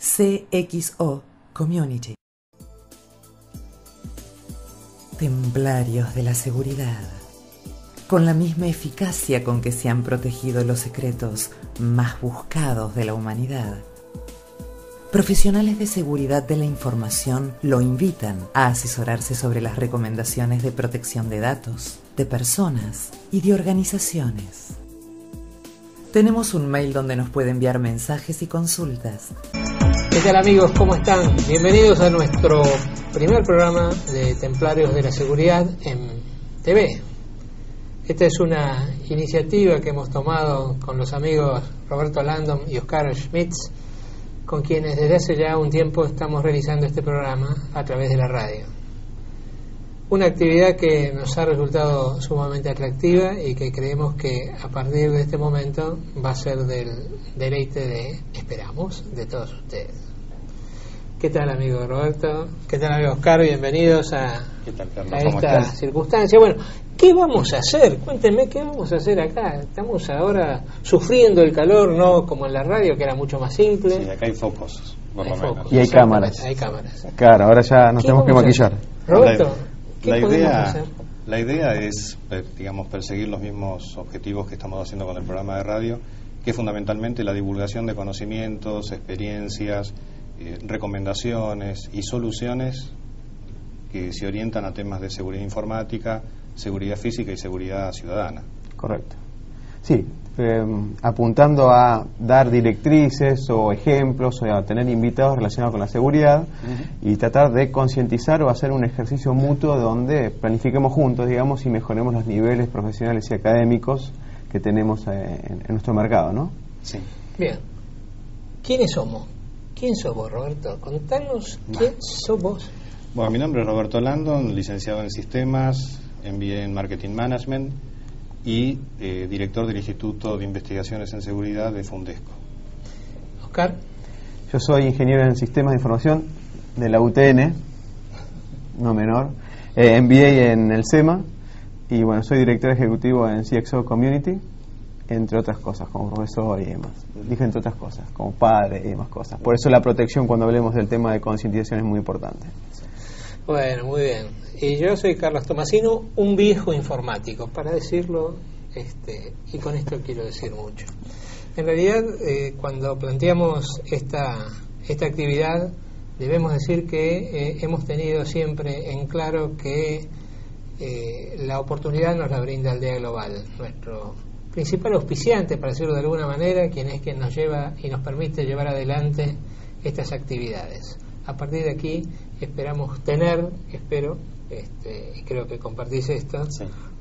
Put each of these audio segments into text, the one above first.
CXO Community. Templarios de la seguridad. Con la misma eficacia con que se han protegido los secretos más buscados de la humanidad, profesionales de seguridad de la información lo invitan a asesorarse sobre las recomendaciones de protección de datos, de personas y de organizaciones. Tenemos un mail donde nos puede enviar mensajes y consultas. ¿Qué tal, amigos? ¿Cómo están? Bienvenidos a nuestro primer programa de Templarios de la Seguridad en TV. Esta es una iniciativa que hemos tomado con los amigos Roberto Landon y Oscar Schmitz, con quienes desde hace ya un tiempo estamos realizando este programa a través de la radio. Una actividad que nos ha resultado sumamente atractiva y que creemos que a partir de este momento va a ser del deleite esperamos, de todos ustedes. ¿Qué tal, amigo Roberto? ¿Qué tal, amigo Oscar? Bienvenidos a esta circunstancia. Bueno, ¿qué vamos a hacer? Cuéntenme, ¿qué vamos a hacer acá? Estamos ahora sufriendo el calor, no como en la radio, que era mucho más simple. Sí, acá hay focos, por lo menos. Y hay cámaras. Hay cámaras. Claro, ahora ya nos tenemos que maquillar. Roberto, ¿qué podemos hacer? La idea es, digamos, perseguir los mismos objetivos que estamos haciendo con el programa de radio, que es fundamentalmente la divulgación de conocimientos, experiencias, recomendaciones y soluciones que se orientan a temas de seguridad informática, seguridad física y seguridad ciudadana. Correcto. Sí, apuntando a dar directrices o ejemplos o a tener invitados relacionados con la seguridad y tratar de concientizar o hacer un ejercicio mutuo donde planifiquemos juntos, digamos, y mejoremos los niveles profesionales y académicos que tenemos en nuestro mercado, ¿no? Sí. Bien. ¿Quiénes somos? ¿Quién sos vos, Roberto? Contanos, ¿quién sos vos? Bueno, mi nombre es Roberto Landon, licenciado en Sistemas, MBA en Marketing Management y director del Instituto de Investigaciones en Seguridad de Fundesco. Oscar. Yo soy ingeniero en Sistemas de Información de la UTN, no menor, MBA en el SEMA y bueno, soy director ejecutivo en CXO Community, entre otras cosas, como profesor y demás. Dije entre otras cosas, como padre y demás cosas. Por eso la protección cuando hablemos del tema de concientización es muy importante. Bueno, muy bien. Y yo soy Carlos Tomasino, un viejo informático, para decirlo, y con esto quiero decir mucho. En realidad, cuando planteamos esta actividad, debemos decir que hemos tenido siempre en claro que la oportunidad nos la brinda Aldea Global, nuestro principal auspiciante, para decirlo de alguna manera, quien nos lleva y nos permite llevar adelante estas actividades. A partir de aquí esperamos tener, y creo que compartís esto, sí,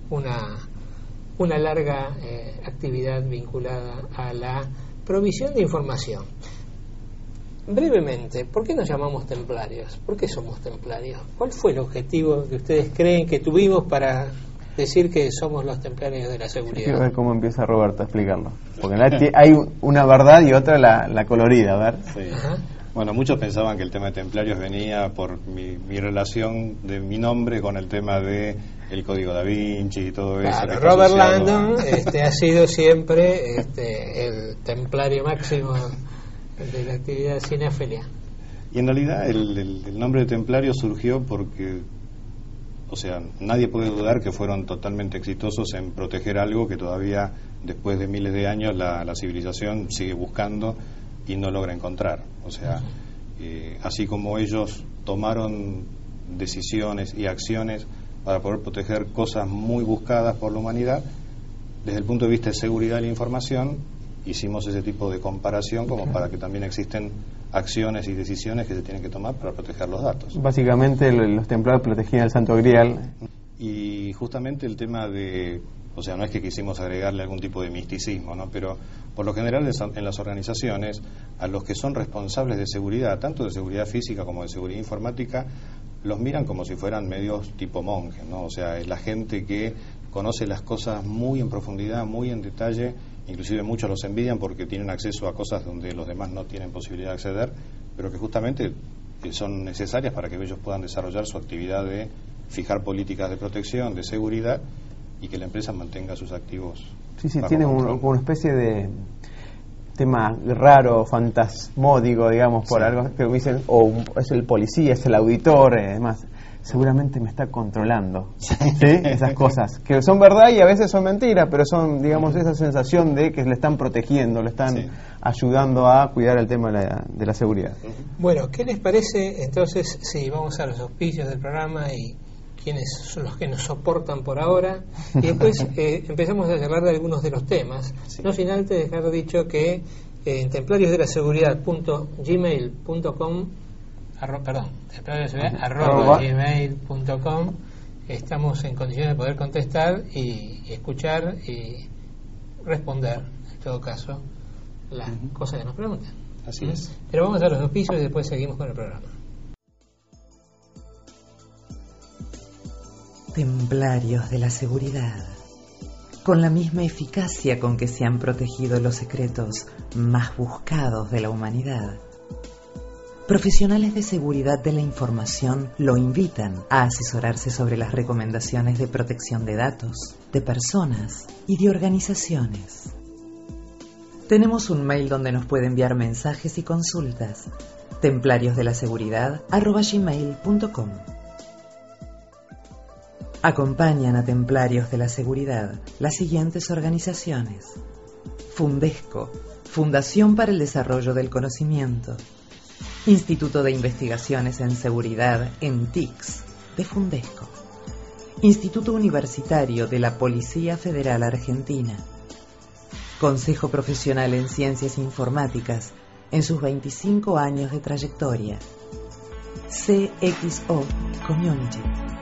una larga actividad vinculada a la provisión de información. Brevemente, ¿por qué nos llamamos templarios? ¿Por qué somos templarios? ¿Cuál fue el objetivo que ustedes creen que tuvimos para decir que somos los templarios de la seguridad? Quiero ver cómo empieza Roberto a explicarlo, porque hay una verdad y otra la colorida, a ver. Sí. Bueno, muchos pensaban que el tema de templarios venía por mi relación de mi nombre con el tema de el Código Da Vinci y todo eso. Claro, Robert Landon ha sido siempre el templario máximo de la actividad cinéfila. Y en realidad el nombre de templario surgió porque, o sea, nadie puede dudar que fueron totalmente exitosos en proteger algo que todavía, después de miles de años, la civilización sigue buscando y no logra encontrar. O sea, así como ellos tomaron decisiones y acciones para poder proteger cosas muy buscadas por la humanidad, desde el punto de vista de seguridad de la información, hicimos ese tipo de comparación como para que también existen acciones y decisiones que se tienen que tomar para proteger los datos. Básicamente los templarios protegían el Santo Grial. Y justamente el tema de, o sea, no es que quisimos agregarle algún tipo de misticismo, ¿no? Pero por lo general en las organizaciones, a los que son responsables de seguridad, tanto de seguridad física como de seguridad informática, los miran como si fueran medios tipo monjes, ¿no? O sea, es la gente que conoce las cosas muy en profundidad, muy en detalle. Inclusive muchos los envidian porque tienen acceso a cosas donde los demás no tienen posibilidad de acceder, pero que justamente son necesarias para que ellos puedan desarrollar su actividad de fijar políticas de protección, de seguridad, y que la empresa mantenga sus activos. Sí, tiene una especie de tema raro, fantasmódico, digamos, por algo que me dicen, o es el policía, es el auditor, además, seguramente me está controlando, ¿sí? Esas cosas, que son verdad y a veces son mentiras, pero son, digamos, esa sensación de que le están protegiendo, le están ayudando a cuidar el tema de la seguridad. Bueno, ¿qué les parece entonces si vamos a los auspicios del programa y quiénes son los que nos soportan por ahora, y después empezamos a hablar de algunos de los temas, no sin antes dejar dicho que en templariosdelaseguridad.gmail.com @gmail.com estamos en condiciones de poder contestar y escuchar y responder, en todo caso, las cosas que nos preguntan. Así es. Pero vamos a los auspicios y después seguimos con el programa. Templarios de la seguridad. Con la misma eficacia con que se han protegido los secretos más buscados de la humanidad, profesionales de seguridad de la información lo invitan a asesorarse sobre las recomendaciones de protección de datos, de personas y de organizaciones. Tenemos un mail donde nos puede enviar mensajes y consultas: templariosdelaseguridad@gmail.com. Acompañan a Templarios de la Seguridad las siguientes organizaciones: Fundesco, Fundación para el Desarrollo del Conocimiento; Instituto de Investigaciones en Seguridad en TICS de Fundesco; Instituto Universitario de la Policía Federal Argentina; Consejo Profesional en Ciencias Informáticas en sus 25 años de trayectoria; CXO Community.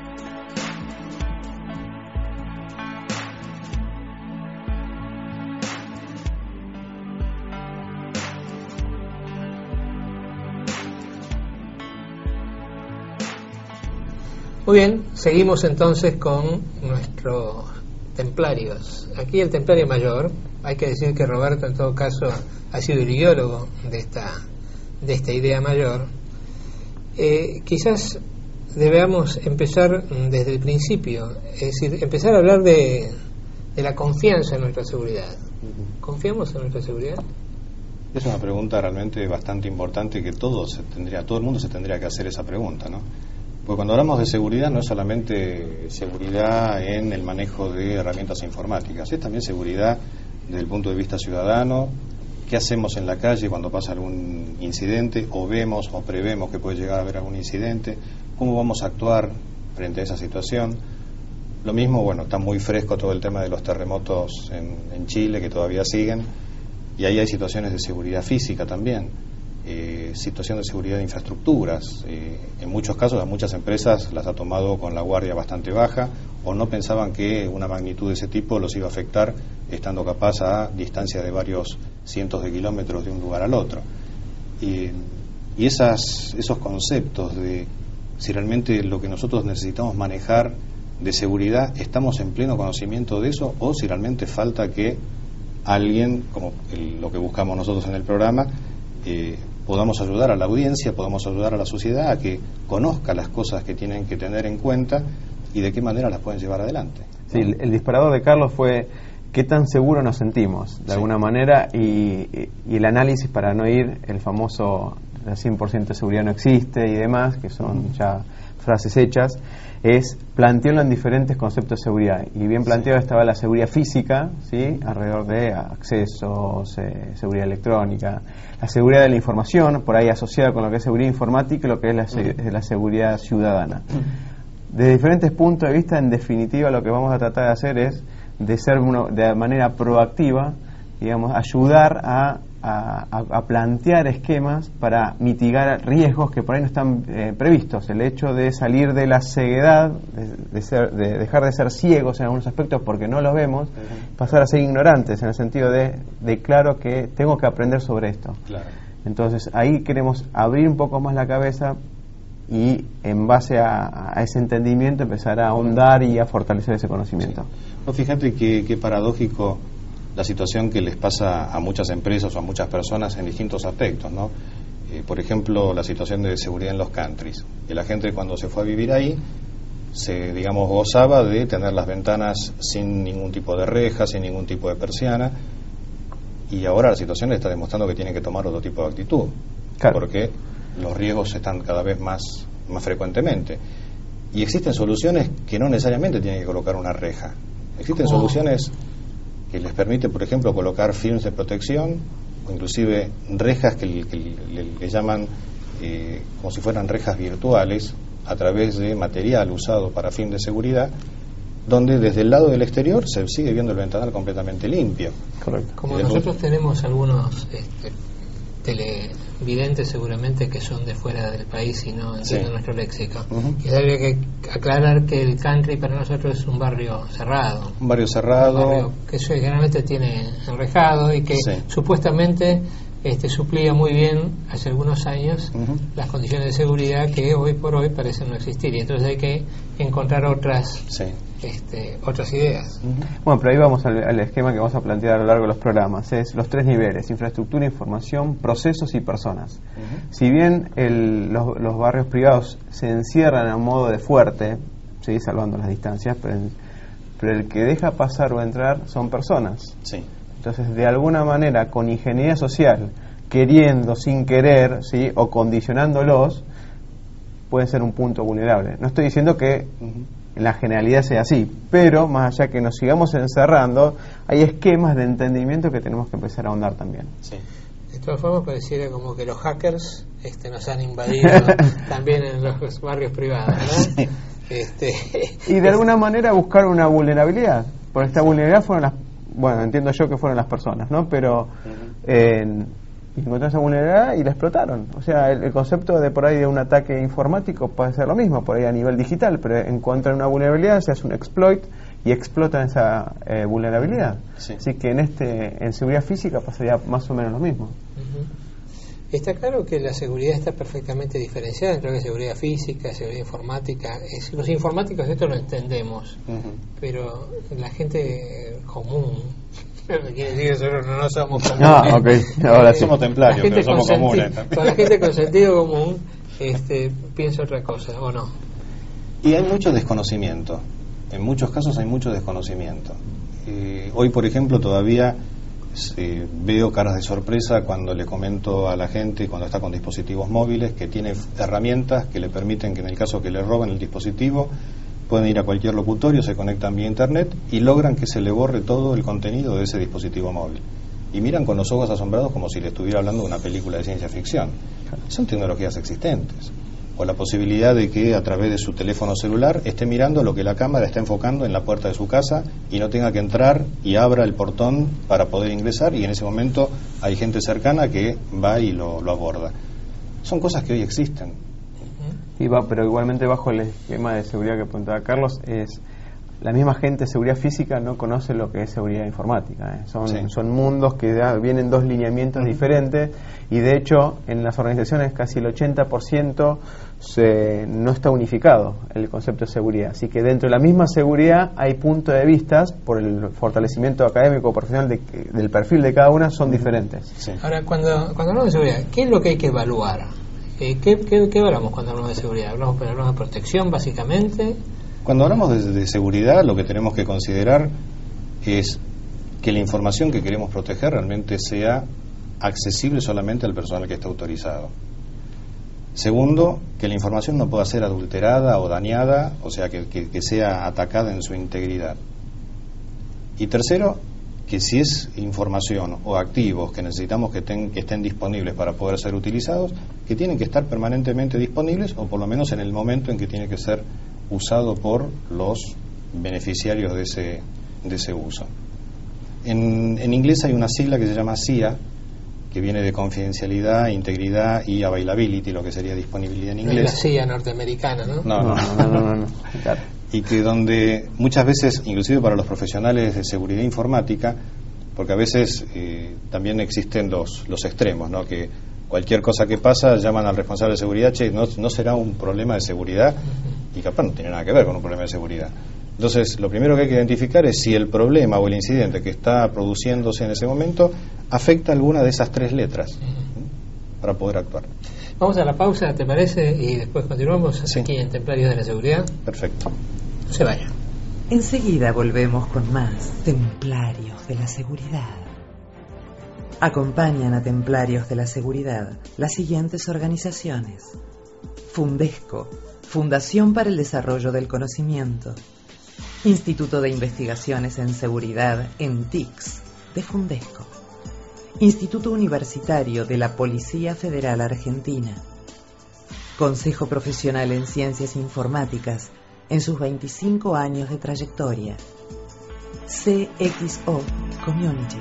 Muy bien, seguimos entonces con nuestros templarios. Aquí el templario mayor, hay que decir que Roberto en todo caso ha sido el ideólogo de esta idea mayor. Quizás debamos empezar desde el principio, es decir, empezar a hablar de la confianza en nuestra seguridad. ¿Confiamos en nuestra seguridad? Es una pregunta realmente bastante importante que todo el mundo se tendría que hacer esa pregunta, ¿no? Porque cuando hablamos de seguridad no es solamente seguridad en el manejo de herramientas informáticas, es también seguridad desde el punto de vista ciudadano. ¿Qué hacemos en la calle cuando pasa algún incidente, o vemos o prevemos que puede llegar a haber algún incidente? ¿Cómo vamos a actuar frente a esa situación? Lo mismo, bueno, está muy fresco todo el tema de los terremotos en Chile, que todavía siguen, y ahí hay situaciones de seguridad física también. Situación de seguridad de infraestructuras. En muchos casos a muchas empresas las ha tomado con la guardia bastante baja, o no pensaban que una magnitud de ese tipo los iba a afectar, estando capaz a distancia de varios cientos de kilómetros de un lugar al otro. Y esos conceptos de si realmente lo que nosotros necesitamos manejar de seguridad, estamos en pleno conocimiento de eso, o si realmente falta que alguien, como lo que buscamos nosotros en el programa, podamos ayudar a la audiencia, podamos ayudar a la sociedad a que conozca las cosas que tienen que tener en cuenta y de qué manera las pueden llevar adelante. Sí, el disparador de Carlos fue qué tan seguro nos sentimos, de alguna manera, y el análisis para no ir, el famoso 100% de seguridad no existe y demás, que son ya frases hechas, es plantearlo en diferentes conceptos de seguridad. Y bien planteado estaba la seguridad física, ¿sí?, alrededor de accesos, seguridad electrónica, la seguridad de la información, por ahí asociada con lo que es seguridad informática y lo que es la seguridad ciudadana. De diferentes puntos de vista, en definitiva, lo que vamos a tratar de hacer es de ser de manera proactiva, digamos, ayudar a plantear esquemas para mitigar riesgos que por ahí no están previstos. El hecho de salir de la ceguedad, de dejar de ser ciegos en algunos aspectos porque no los vemos, pasar a ser ignorantes en el sentido de claro que tengo que aprender sobre esto. Claro. Entonces ahí queremos abrir un poco más la cabeza y en base a ese entendimiento empezar a ahondar y a fortalecer ese conocimiento. Sí. No, fíjate qué paradójico la situación que les pasa a muchas empresas o a muchas personas en distintos aspectos, ¿no? Por ejemplo, la situación de seguridad en los countries. Que la gente, cuando se fue a vivir ahí, digamos, gozaba de tener las ventanas sin ningún tipo de reja, sin ningún tipo de persiana, y ahora la situación está demostrando que tienen que tomar otro tipo de actitud, claro, porque los riesgos están cada vez más frecuentemente. Y existen soluciones que no necesariamente tienen que colocar una reja. Existen soluciones que les permite, por ejemplo, colocar films de protección, o inclusive rejas que le llaman como si fueran rejas virtuales, a través de material usado para fin de seguridad, donde desde el lado del exterior se sigue viendo el ventanal completamente limpio. correcto. Como nosotros tenemos algunos televidentes seguramente que son de fuera del país y no entienden nuestro léxico. Y habría que aclarar que el country para nosotros es un barrio cerrado. Un barrio cerrado. Un barrio que generalmente tiene enrejado y que supuestamente suplía muy bien hace algunos años las condiciones de seguridad que hoy por hoy parecen no existir, y entonces hay que encontrar otras otras ideas. Bueno, pero ahí vamos al esquema que vamos a plantear a lo largo de los programas. Es los 3 niveles: infraestructura, información, procesos y personas. Si bien los barrios privados se encierran a un modo de fuerte, ¿sí?, salvando las distancias, pero el que deja pasar o entrar son personas. Sí. Entonces, de alguna manera, con ingeniería social, queriendo, sin querer, ¿sí?, o condicionándolos, puede ser un punto vulnerable. No estoy diciendo que en la generalidad sea así, pero más allá que nos sigamos encerrando, hay esquemas de entendimiento que tenemos que empezar a ahondar también. Sí. De todas formas, pareciera como que los hackers nos han invadido también en los barrios privados, ¿no? Y de alguna manera buscar una vulnerabilidad. Por esta vulnerabilidad fueron entiendo yo que fueron las personas, ¿no? Pero encontraron esa vulnerabilidad y la explotaron. O sea, el concepto de por ahí de un ataque informático puede ser lo mismo, por ahí a nivel digital, pero encuentran una vulnerabilidad, se hace un exploit y explotan esa vulnerabilidad. Sí. Así que en seguridad física pasaría más o menos lo mismo. Está claro que la seguridad está perfectamente diferenciada entre seguridad física, seguridad informática. Los informáticos esto lo entendemos, pero la gente común, quiere decir que nosotros no somos comunes. Ahora somos templarios, pero somos comunes. Con la gente con sentido común piensa otra cosa, ¿o no? Y hay mucho desconocimiento. En muchos casos hay mucho desconocimiento. Hoy, por ejemplo, todavía veo caras de sorpresa cuando le comento a la gente, cuando está con dispositivos móviles, que tiene herramientas que le permiten que en el caso que le roben el dispositivo pueden ir a cualquier locutorio, se conectan vía internet y logran que se le borre todo el contenido de ese dispositivo móvil. Y miran con los ojos asombrados como si le estuviera hablando de una película de ciencia ficción. Son tecnologías existentes. O la posibilidad de que a través de su teléfono celular esté mirando lo que la cámara está enfocando en la puerta de su casa y no tenga que entrar y abra el portón para poder ingresar, y en ese momento hay gente cercana que va y lo aborda. Son cosas que hoy existen. Pero igualmente bajo el esquema de seguridad que apuntaba Carlos, es la misma gente de seguridad física no conoce lo que es seguridad informática. Son mundos que vienen 2 lineamientos diferentes, y de hecho en las organizaciones casi el 80% no está unificado el concepto de seguridad. Así que dentro de la misma seguridad hay puntos de vista, por el fortalecimiento académico o profesional del perfil de cada una, son diferentes. Sí. Ahora, cuando hablamos de seguridad, ¿qué es lo que hay que evaluar? ¿Qué evaluamos cuando hablamos de seguridad? ¿Hablamos de protección, básicamente? Cuando hablamos de seguridad, lo que tenemos que considerar es que la información que queremos proteger realmente sea accesible solamente al personal que está autorizado. Segundo, que la información no pueda ser adulterada o dañada, o sea, que sea atacada en su integridad. Y tercero, que si es información o activos que necesitamos que estén disponibles para poder ser utilizados, que tienen que estar permanentemente disponibles, o por lo menos en el momento en que tiene que ser usado por los beneficiarios de ese uso. En inglés hay una sigla que se llama CIA, que viene de confidencialidad, integridad y availability, lo que sería disponibilidad en inglés. La CIA norteamericana, ¿no? No. Claro. Y que donde muchas veces, inclusive para los profesionales de seguridad informática, porque a veces también existen los extremos, ¿no? Que cualquier cosa que pasa llaman al responsable de seguridad, no será un problema de seguridad, y capaz no tiene nada que ver con un problema de seguridad. Entonces, lo primero que hay que identificar es si el problema o el incidente que está produciéndose en ese momento afecta alguna de esas 3 letras para poder actuar. Vamos a la pausa, ¿te parece? Y después continuamos aquí en Templarios de la Seguridad. Perfecto. No se vaya. Enseguida volvemos con más Templarios de la Seguridad. Acompañan a Templarios de la Seguridad las siguientes organizaciones: Fundesco, Fundación para el Desarrollo del Conocimiento; Instituto de Investigaciones en Seguridad en TICS de Fundesco; Instituto Universitario de la Policía Federal Argentina; Consejo Profesional en Ciencias Informáticas en sus 25 años de trayectoria; CXO Community.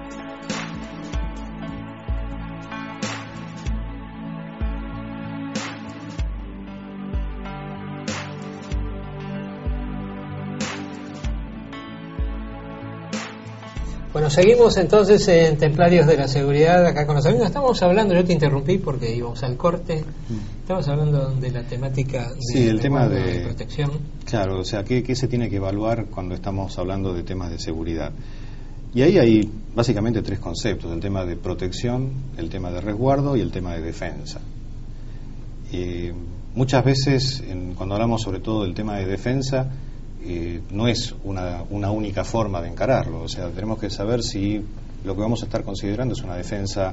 Bueno, seguimos entonces en Templarios de la Seguridad, acá con los amigos. Estamos hablando, yo te interrumpí porque íbamos al corte. Estamos hablando de la temática el tema de protección. Claro, o sea, ¿qué se tiene que evaluar cuando estamos hablando de temas de seguridad? Y ahí hay básicamente tres conceptos: el tema de protección, el tema de resguardo y el tema de defensa. Muchas veces, cuando hablamos sobre todo del tema de defensa, no es una única forma de encararlo. O sea, tenemos que saber si lo que vamos a estar considerando es una defensa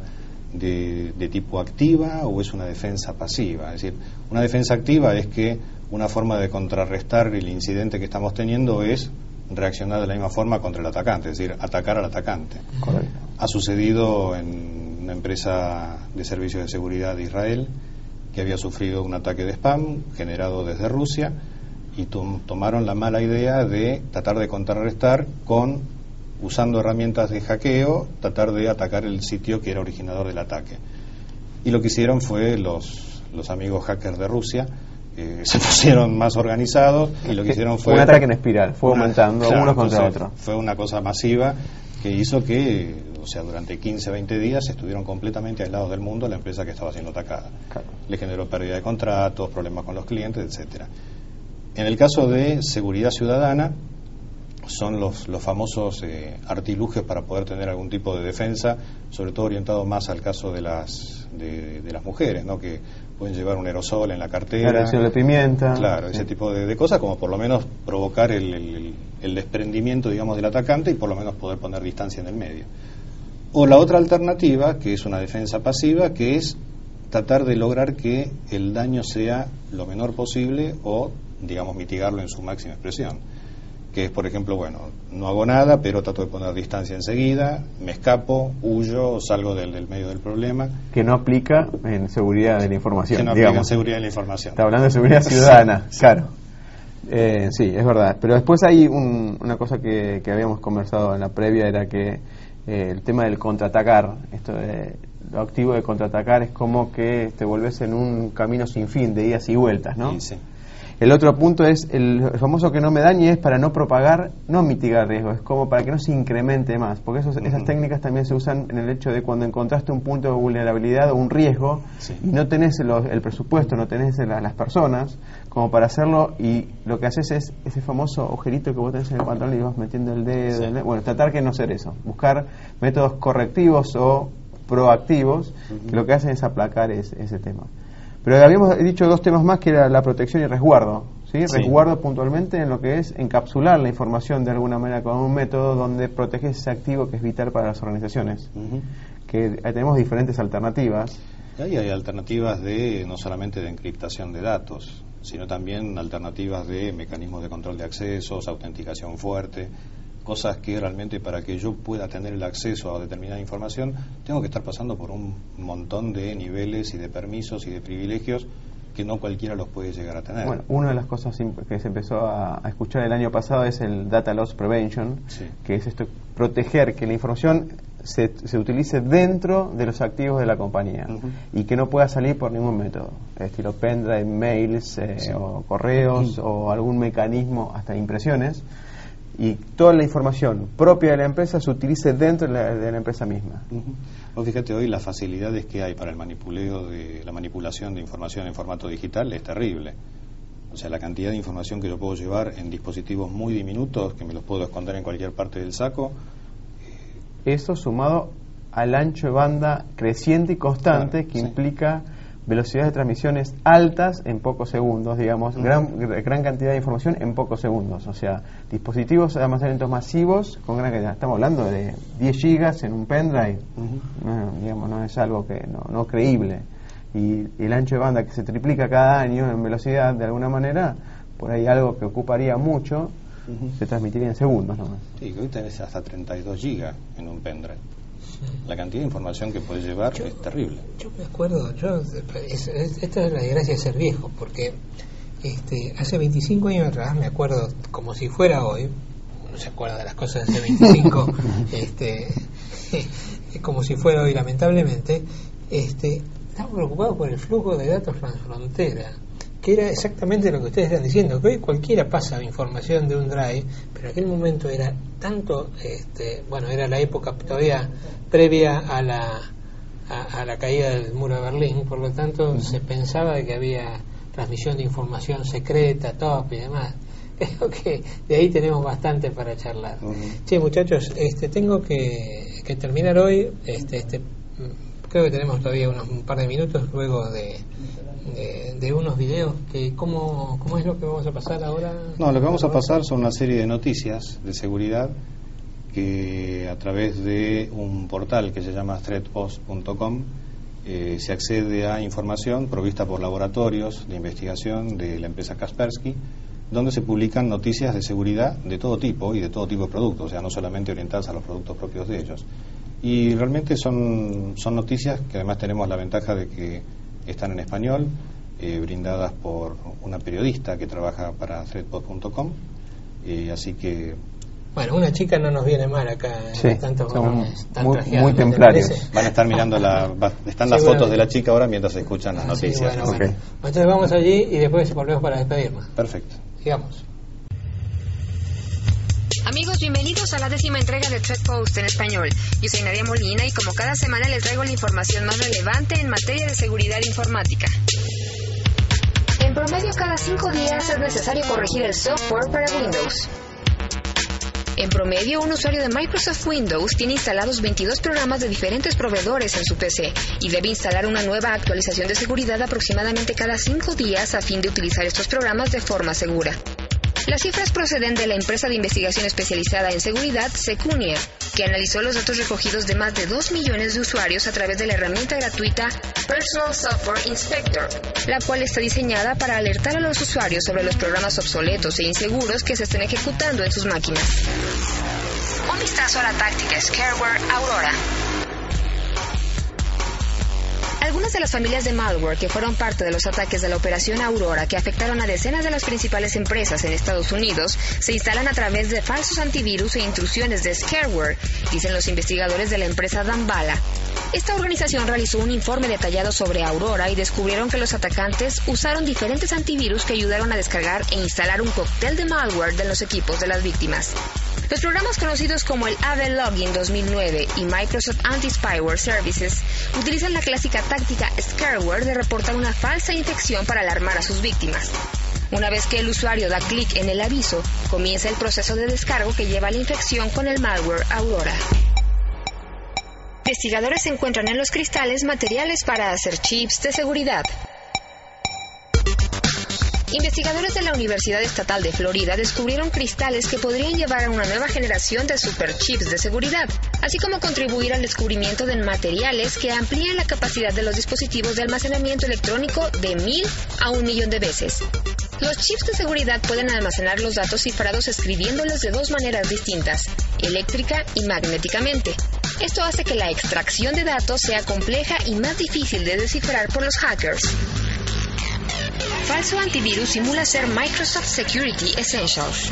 de tipo activa o es una defensa pasiva. Es decir, una defensa activa es que una forma de contrarrestar el incidente que estamos teniendo es reaccionar de la misma forma contra el atacante, es decir, atacar al atacante. Correcto. Ha sucedido en una empresa de servicios de seguridad de Israel que había sufrido un ataque de spam generado desde Rusia, y tomaron la mala idea de tratar de contrarrestar usando herramientas de hackeo, tratar de atacar el sitio que era originador del ataque. Y lo que hicieron fue los amigos hackers de Rusia se pusieron más organizados, y lo que hicieron fue un ataque en espiral, fue aumentando uno contra otro. Fue una cosa masiva que hizo que, o sea, durante 15, 20 días estuvieron completamente aislados del mundo la empresa que estaba siendo atacada. Claro. Le generó pérdida de contratos, problemas con los clientes, etcétera. En el caso de seguridad ciudadana, son los famosos artilugios para poder tener algún tipo de defensa, sobre todo orientado más al caso de las mujeres, ¿no? Que pueden llevar un aerosol en la cartera, reacción de pimienta, claro, ese tipo de cosas, como por lo menos provocar el desprendimiento, digamos, del atacante, y por lo menos poder poner distancia en el medio. O la otra alternativa, que es una defensa pasiva, que es tratar de lograr que el daño sea lo menor posible, o digamos mitigarlo en su máxima expresión, que es, por ejemplo, bueno, no hago nada, pero trato de poner distancia enseguida, me escapo, huyo, salgo del medio del problema. Que no aplica en seguridad de la información. Que no aplica en seguridad de la información. Está hablando de seguridad ciudadana, sí. Claro. Sí, es verdad. Pero después hay una cosa que habíamos conversado en la previa, era que el tema del contraatacar, lo activo de contraatacar es como que te vuelves en un camino sin fin de idas y vueltas, ¿no? Sí. El otro punto es el famoso que no me dañe, es para no propagar, no mitigar riesgos, es como para que no se incremente más, porque esas técnicas también se usan en el hecho de cuando encontraste un punto de vulnerabilidad o un riesgo, sí, y no tenés el presupuesto, no tenés las personas como para hacerlo, y lo que haces es ese famoso agujerito que vos tenés en el pantalón y vas metiendo el dedo, sí. Bueno, tratar que no ser eso, buscar métodos correctivos o proactivos, que lo que hacen es aplacar ese tema. Pero habíamos dicho dos temas más, que era la protección y resguardo, ¿sí? Sí. Resguardo puntualmente en lo que es encapsular la información de alguna manera con un método donde proteges ese activo que es vital para las organizaciones. Que tenemos diferentes alternativas. Ahí hay alternativas no solamente de encriptación de datos, sino también alternativas de mecanismos de control de accesos, autenticación fuerte, cosas que realmente, para que yo pueda tener el acceso a determinada información, tengo que estar pasando por un montón de niveles y de permisos y de privilegios que no cualquiera los puede llegar a tener. Bueno, una de las cosas que se empezó a escuchar el año pasado es el Data Loss Prevention, sí, que es proteger que la información se utilice dentro de los activos de la compañía, y que no pueda salir por ningún método, estilo pendrive, mails, sí, o correos, o algún mecanismo, hasta impresiones, y toda la información propia de la empresa se utilice dentro de la empresa misma. Vos fíjate, hoy las facilidades que hay para el la manipulación de información en formato digital es terrible. O sea, la cantidad de información que yo puedo llevar en dispositivos muy diminutos, que me los puedo esconder en cualquier parte del saco. Eso sumado al ancho de banda creciente y constante, claro, que sí, implica velocidades de transmisiones altas en pocos segundos, digamos, gran cantidad de información en pocos segundos. O sea, dispositivos de almacenamiento masivos con gran cantidad. Estamos hablando de 10 gigas en un pendrive. Digamos, no es algo que no creíble. Y el ancho de banda que se triplica cada año en velocidad, de alguna manera, por ahí algo que ocuparía mucho, se transmitiría en segundos nomás. Sí, que hoy tenés hasta 32 gigas en un pendrive. La cantidad de información que puedes llevar es terrible. Yo me acuerdo, esta es la desgracia de ser viejo, porque hace 25 años atrás, me acuerdo como si fuera hoy, uno se acuerda de las cosas de hace 25, como si fuera hoy, lamentablemente, estamos preocupados por el flujo de datos transfrontera, que era exactamente lo que ustedes están diciendo, que hoy cualquiera pasa información de un drive, pero en aquel momento era tanto, era la época todavía previa a la caída del muro de Berlín, por lo tanto se pensaba de que había transmisión de información secreta, top y demás. Creo que de ahí tenemos bastante para charlar. Sí, muchachos, tengo que terminar hoy, creo que tenemos todavía un par de minutos luego de unos videos. ¿Cómo es lo que vamos a pasar ahora? No, lo que vamos a pasar son una serie de noticias de seguridad que a través de un portal que se llama threatpost.com se accede a información provista por laboratorios de investigación de la empresa Kaspersky, donde se publican noticias de seguridad de todo tipo y de todo tipo de productos, o sea, no solamente orientadas a los productos propios de ellos. Y realmente son noticias que además tenemos la ventaja de que están en español, brindadas por una periodista que trabaja para threatpost.com, así que... Bueno, una chica no nos viene mal acá, sí, tanto muy templarios. Van a estar mirando están las fotos de la chica ahora mientras se escuchan las noticias. Sí, bueno. Entonces vamos allí y después volvemos para despedirnos. Perfecto. Sigamos. Amigos, bienvenidos a la 10ª entrega de ThreatPost en español. Yo soy Nadia Molina y como cada semana les traigo la información más relevante en materia de seguridad informática. En promedio, cada 5 días es necesario corregir el software para Windows. En promedio, un usuario de Microsoft Windows tiene instalados 22 programas de diferentes proveedores en su PC y debe instalar una nueva actualización de seguridad aproximadamente cada 5 días a fin de utilizar estos programas de forma segura. Las cifras proceden de la empresa de investigación especializada en seguridad, Secunia, que analizó los datos recogidos de más de 2 millones de usuarios a través de la herramienta gratuita Personal Software Inspector, la cual está diseñada para alertar a los usuarios sobre los programas obsoletos e inseguros que se estén ejecutando en sus máquinas. Un vistazo a la táctica Scareware Aurora. Algunas de las familias de malware que fueron parte de los ataques de la operación Aurora, que afectaron a decenas de las principales empresas en Estados Unidos, se instalan a través de falsos antivirus e intrusiones de Scareware, dicen los investigadores de la empresa Damballa. Esta organización realizó un informe detallado sobre Aurora y descubrieron que los atacantes usaron diferentes antivirus que ayudaron a descargar e instalar un cóctel de malware de los equipos de las víctimas. Los programas conocidos como el AV Login 2009 y Microsoft Anti-Spyware Services utilizan la clásica táctica Scareware de reportar una falsa infección para alarmar a sus víctimas. Una vez que el usuario da clic en el aviso, comienza el proceso de descargo que lleva a la infección con el malware Aurora. Investigadores encuentran en los cristales materiales para hacer chips de seguridad. Investigadores de la Universidad Estatal de Florida descubrieron cristales que podrían llevar a una nueva generación de superchips de seguridad, así como contribuir al descubrimiento de materiales que amplían la capacidad de los dispositivos de almacenamiento electrónico de 1000 a 1 millón de veces. Los chips de seguridad pueden almacenar los datos cifrados escribiéndolos de 2 maneras distintas, eléctrica y magnéticamente. Esto hace que la extracción de datos sea compleja y más difícil de descifrar por los hackers. Falso antivirus simula ser Microsoft Security Essentials.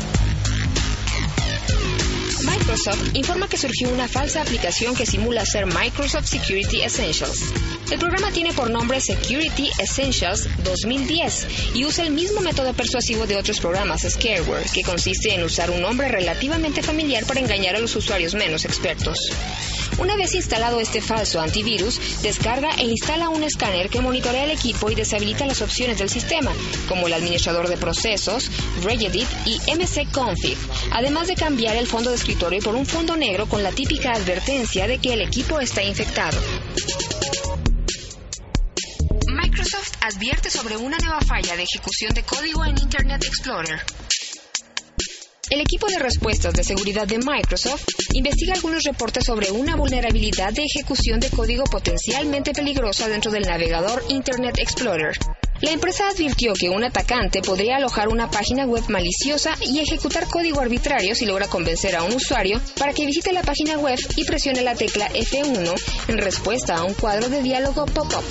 Microsoft informa que surgió una falsa aplicación que simula ser Microsoft Security Essentials. El programa tiene por nombre Security Essentials 2010 y usa el mismo método persuasivo de otros programas Scareware, que consiste en usar un nombre relativamente familiar para engañar a los usuarios menos expertos. Una vez instalado este falso antivirus, descarga e instala un escáner que monitorea el equipo y deshabilita las opciones del sistema, como el administrador de procesos, Regedit y msconfig, además de cambiar el fondo de escritorio por un fondo negro con la típica advertencia de que el equipo está infectado. advierte sobre una nueva falla de ejecución de código en Internet Explorer. El equipo de respuestas de seguridad de Microsoft investiga algunos reportes sobre una vulnerabilidad de ejecución de código potencialmente peligrosa dentro del navegador Internet Explorer. La empresa advirtió que un atacante podría alojar una página web maliciosa y ejecutar código arbitrario si logra convencer a un usuario para que visite la página web y presione la tecla F1 en respuesta a un cuadro de diálogo pop-up.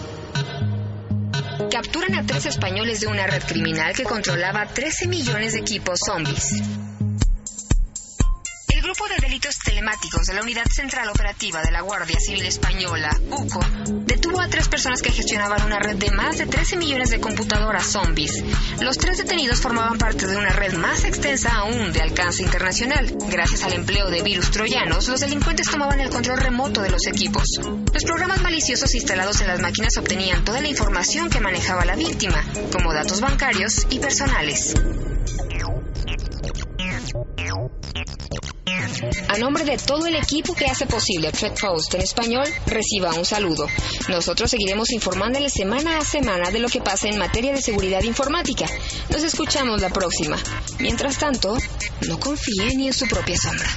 Capturan a 3 españoles de una red criminal que controlaba 13 millones de equipos zombies. El Grupo de Delitos Telemáticos de la Unidad Central Operativa de la Guardia Civil Española, UCO, detuvo a 3 personas que gestionaban una red de más de 13 millones de computadoras zombies. Los 3 detenidos formaban parte de una red más extensa aún de alcance internacional. Gracias al empleo de virus troyanos, los delincuentes tomaban el control remoto de los equipos. Los programas maliciosos instalados en las máquinas obtenían toda la información que manejaba la víctima, como datos bancarios y personales. A nombre de todo el equipo que hace posible ThreatPost en español, reciba un saludo. Nosotros seguiremos informándole semana a semana de lo que pasa en materia de seguridad informática. Nos escuchamos la próxima. Mientras tanto, no confíe ni en su propia sombra.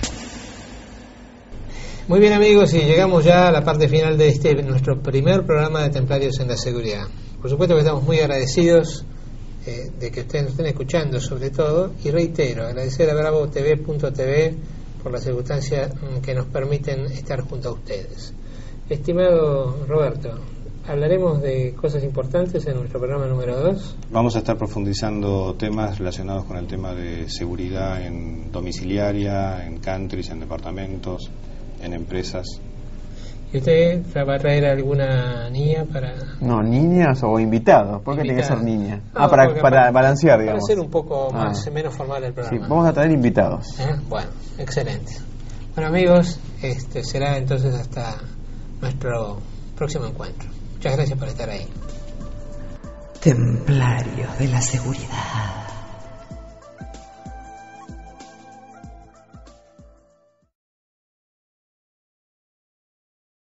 Muy bien, amigos, y llegamos ya a la parte final de nuestro primer programa de Templarios en la Seguridad. Por supuesto que estamos muy agradecidos de que ustedes nos estén escuchando, sobre todo, y reitero, agradecer a BravoTV.tv por las circunstancias que nos permiten estar junto a ustedes. Estimado Roberto, hablaremos de cosas importantes en nuestro programa número 2. Vamos a estar profundizando temas relacionados con el tema de seguridad en domiciliaria, en countries, en departamentos, en empresas. ¿Y usted va a traer alguna niña para...? No, niñas o invitados. ¿Por qué tiene que ser niña? No, para balancear, digamos. Para ser un poco menos formal el programa. Sí, vamos a traer invitados. Bueno, excelente. Bueno, amigos, será entonces hasta nuestro próximo encuentro. Muchas gracias por estar ahí. Templarios de la Seguridad.